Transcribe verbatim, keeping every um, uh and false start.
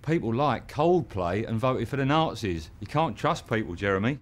People like Coldplay and voted for the Nazis. You can't trust people, Jeremy.